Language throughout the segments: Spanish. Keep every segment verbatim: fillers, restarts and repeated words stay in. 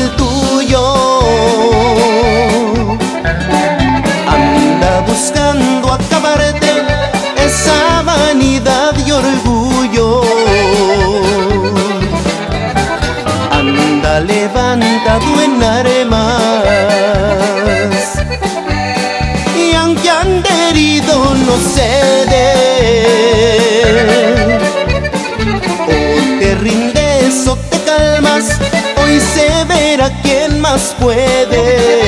el tuyo. Anda buscando acabarte esa vanidad y orgullo. Anda levantado en armas, y aunque ande herido no cede. O te rindes o te calmas, hoy se verá quién más puede.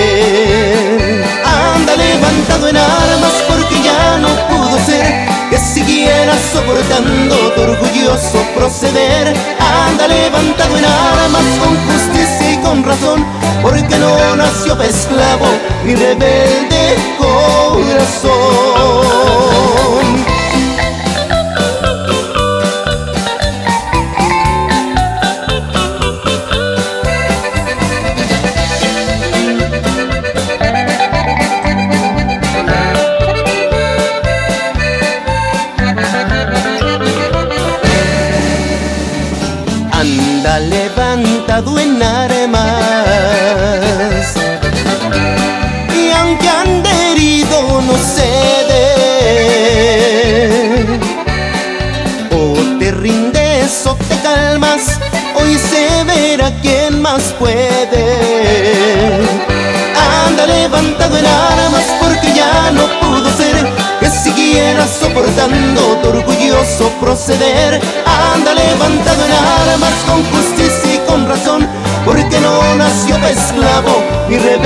Anda levantado en armas, porque ya no pudo ser que siguieras soportando tu orgulloso proceder. Anda levantado en armas, con justicia y con razón, porque no nació pa' esclavo mi rebelde corazón. Anda levantado en armas, y aunque ande herido no cede. O te rindes o te calmas, hoy se verá quién más puede. Anda levantado en armas, porque ya no pudo ser que siguieras soportando tu orgulloso proceder. Anda levantado en armas, con justicia y con razón, porque no nació pa' esclavo mi rebelde